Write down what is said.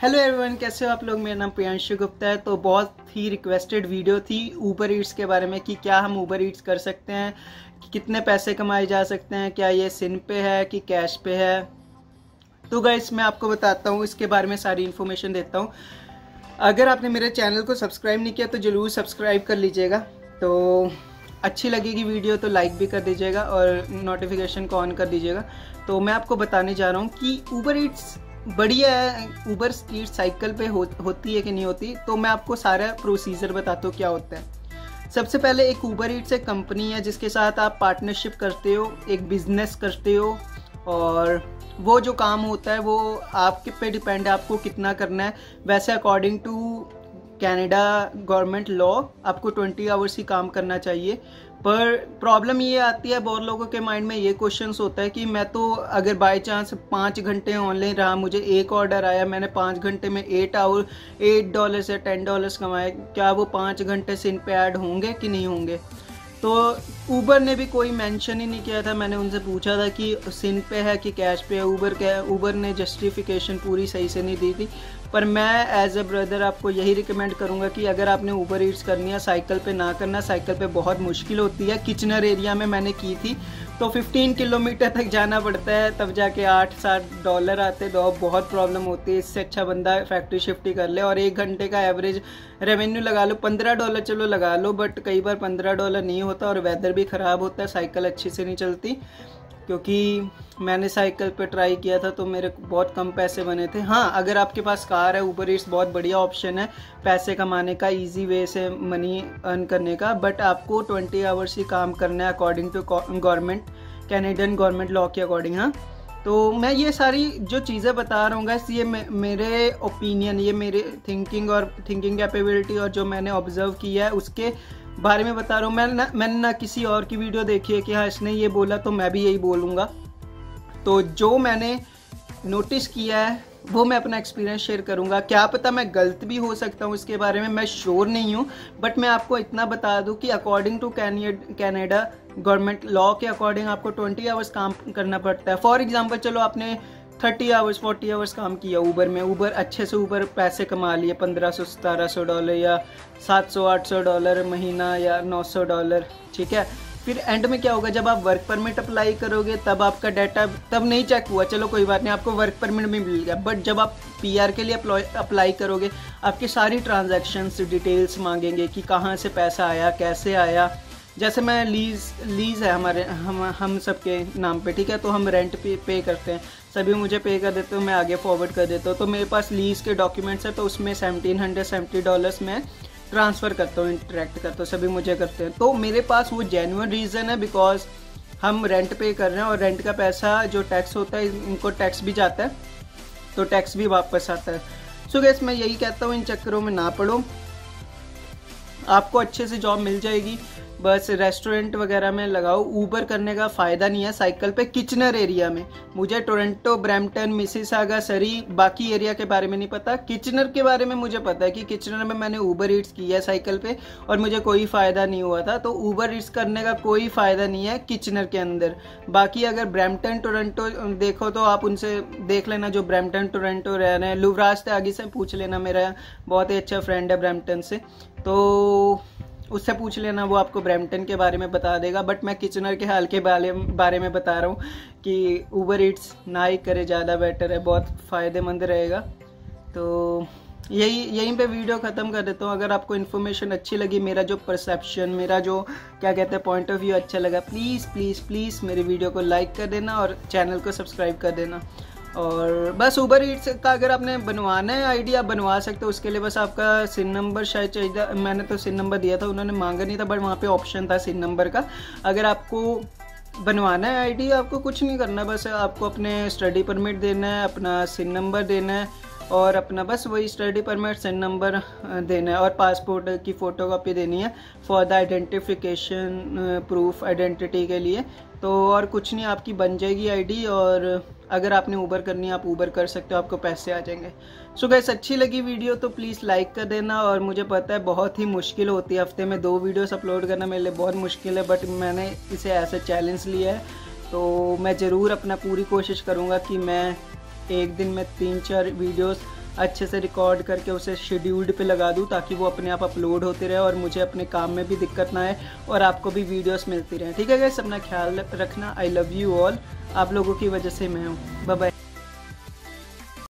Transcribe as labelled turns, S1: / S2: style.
S1: Hello everyone, कैसे हो आप लोग। मेरा नाम प्रियांशु गुप्ता है। तो बहुत ही रिक्वेस्टेड वीडियो थी ऊबर ईट्स के बारे में कि क्या हम ऊबर ईट्स कर सकते हैं, कि कितने पैसे कमाए जा सकते हैं, क्या ये सिन पे है कि कैश पे है। तो गाइस मैं आपको बताता हूँ, इसके बारे में सारी इन्फॉर्मेशन देता हूँ। अगर आपने मेरे चैनल को सब्सक्राइब नहीं किया तो ज़रूर सब्सक्राइब कर लीजिएगा। तो अच्छी लगेगी वीडियो तो लाइक भी कर दीजिएगा और नोटिफिकेशन को ऑन कर दीजिएगा। तो मैं आपको बताने जा रहा हूँ कि ऊबर ईट्स बढ़िया है, ऊबर ईट्स साइकिल पे होती है कि नहीं होती। तो मैं आपको सारा प्रोसीजर बताता हूँ क्या होता है। सबसे पहले एक ऊबर ईट्स एक कंपनी है जिसके साथ आप पार्टनरशिप करते हो, एक बिजनेस करते हो, और वो जो काम होता है वो आपके पे डिपेंड है आपको कितना करना है। वैसे according to Canada government law आपको 20 आवर्स ही काम करना चाहिए। पर प्रॉब्लम ये आती है, बहुत लोगों के माइंड में ये क्वेश्चंस होता है कि मैं तो अगर बाय चांस 5 घंटे ऑनलाइन रहा, मुझे एक ऑर्डर आया, मैंने 5 घंटे में $8 या $10 कमाए, क्या वो 5 घंटे सिन पे ऐड होंगे कि नहीं होंगे। तो ऊबर ने भी कोई मेंशन ही नहीं किया था। मैंने उनसे पूछा था कि सिन पे है कि कैश पे है, ऊबर ने जस्टिफिकेशन पूरी सही से नहीं दी थी। पर मैं एज ए ब्रदर आपको यही रिकमेंड करूंगा कि अगर आपने ऊबर ईट्स करनी है साइकिल पे ना करना। साइकिल पे बहुत मुश्किल होती है। किचनर एरिया में मैंने की थी तो 15 किलोमीटर तक जाना पड़ता है, तब जाके $8-7 आते, तो बहुत प्रॉब्लम होती है। इससे अच्छा बंदा फैक्ट्री शिफ्ट ही कर ले और 1 घंटे का एवरेज रेवेन्यू लगा लो, $15 चलो लगा लो, बट कई बार $15 नहीं होता और वेदर भी ख़राब होता है, साइकिल अच्छी से नहीं चलती। क्योंकि मैंने साइकिल पे ट्राई किया था तो मेरे बहुत कम पैसे बने थे। हाँ, अगर आपके पास कार है, ऊबर ईट्स बहुत बढ़िया ऑप्शन है पैसे कमाने का, इजी वे से मनी अर्न करने का। बट आपको 20 आवर्स ही काम करना है according to government, Canadian government law के अकॉर्डिंग। हाँ, तो मैं ये सारी जो चीज़ें बता रहा हूँ गाइस, ये मेरे ओपिनियन, ये मेरे थिंकिंग कैपेबिलिटी और जो मैंने ऑब्जर्व किया है उसके बारे में बता रहा हूँ। मैंने ना किसी और की वीडियो देखी है कि हाँ इसने ये बोला तो मैं भी यही बोलूँगा। तो जो मैंने नोटिस किया है वो मैं अपना एक्सपीरियंस शेयर करूँगा। क्या पता मैं गलत भी हो सकता हूँ, इसके बारे में मैं श्योर नहीं हूँ। बट मैं आपको इतना बता दूँ कि according to Canada government law के अकॉर्डिंग आपको 20 आवर्स काम करना पड़ता है। फॉर एग्जाम्पल चलो आपने 30 आवर्स 40 आवर्स काम किया ऊबर में, ऊबर अच्छे से ऊबर पैसे कमा लिए, $1500-1700 या $700-800 महीना या $900, ठीक है। फिर एंड में क्या होगा, जब आप वर्क परमिट अप्लाई करोगे तब आपका डाटा तब नहीं चेक हुआ, चलो कोई बात नहीं, आपको वर्क परमिट भी मिल गया। बट जब आप PR के लिए अप्लाई करोगे, आपकी सारी ट्रांजैक्शंस डिटेल्स मांगेंगे कि कहाँ से पैसा आया, कैसे आया। जैसे मैं लीज़ है हमारे हम सबके नाम पे, ठीक है, तो हम रेंट पे करते हैं, सभी मुझे पे कर देते हो, मैं आगे फॉरवर्ड कर देता हूँ। तो मेरे पास लीज़ के डॉक्यूमेंट्स है, तो उसमें $1770 में ट्रांसफ़र करता हूँ, इंटरेक्ट करता हूँ, सभी मुझे करते हैं। तो मेरे पास वो जेन्युइन रीज़न है, बिकॉज हम रेंट पे कर रहे हैं और रेंट का पैसा जो टैक्स होता है, इनको टैक्स भी जाता है तो टैक्स भी वापस आता है। सो गाइस मैं यही कहता हूँ, इन चक्करों में ना पड़ो, आपको अच्छे से जॉब मिल जाएगी। बस रेस्टोरेंट वगैरह में लगाओ। ऊबर करने का फ़ायदा नहीं है साइकिल पे किचनर एरिया में। मुझे टोरंटो, ब्रैम्पटन, मिसिसागा, सरी, बाकी एरिया के बारे में नहीं पता। किचनर के बारे में मुझे पता है कि किचनर में मैंने ऊबर ईट्स किया है साइकिल पे और मुझे कोई फ़ायदा नहीं हुआ था। तो ऊबर ईट्स करने का कोई फ़ायदा नहीं है किचनर के अंदर। बाकी अगर ब्रैम्पटन, टोरंटो देखो तो आप उनसे देख लेना जो ब्रैम्पटन, टोरंटो रह रहे हैं। लुवराज से आगे से पूछ लेना, मेरा बहुत ही अच्छा फ्रेंड है ब्रैम्पटन से, तो उससे पूछ लेना, वो आपको ब्रैम्पटन के बारे में बता देगा। बट मैं किचनर के हाल के बारे में बता रहा हूँ कि ऊबर ईट्स ना ही करे, ज़्यादा बेटर है, बहुत फ़ायदेमंद रहेगा। तो यहीं पे वीडियो ख़त्म कर देता हूँ। अगर आपको इन्फॉर्मेशन अच्छी लगी, मेरा जो परसेप्शन, मेरा जो क्या कहते हैं पॉइंट ऑफ व्यू अच्छा लगा, प्लीज़ प्लीज़ प्लीज़ मेरे वीडियो को लाइक कर देना और चैनल को सब्सक्राइब कर देना। और बस ऊबर ईट्स का अगर आपने बनवाना है आईडी, आप बनवा सकते हो। उसके लिए बस आपका सिन नंबर शायद चाहिए। मैंने तो सिन नंबर दिया था, उन्होंने मांगा नहीं था, बट वहाँ पे ऑप्शन था सिन नंबर का। अगर आपको बनवाना है आईडी, आपको कुछ नहीं करना, बस आपको अपने स्टडी परमिट देना है, अपना सिन नंबर देना है और अपना बस वही स्टडी परमिट, सिन नंबर देना है और पासपोर्ट की फ़ोटोकॉपी देनी है for the identification proof, identity के लिए। तो और कुछ नहीं, आपकी बन जाएगी आईडी। और अगर आपने ऊबर करनी है आप ऊबर कर सकते हो, आपको पैसे आ जाएंगे। सो गाइस अच्छी लगी वीडियो तो प्लीज़ लाइक कर देना। और मुझे पता है बहुत ही मुश्किल होती है, हफ्ते में 2 वीडियोस अपलोड करना मेरे लिए बहुत मुश्किल है, बट मैंने इसे ऐसे चैलेंज लिया है। तो मैं ज़रूर अपना पूरी कोशिश करूँगा कि मैं एक दिन में 3-4 वीडियोस अच्छे से रिकॉर्ड करके उसे शेड्यूल्ड पे लगा दूँ, ताकि वो अपने आप अपलोड होते रहे और मुझे अपने काम में भी दिक्कत ना आए और आपको भी वीडियोस मिलती रहें। ठीक है गाइस, अपना ख्याल रखना। I love you all. आप लोगों की वजह से मैं हूँ। Bye bye.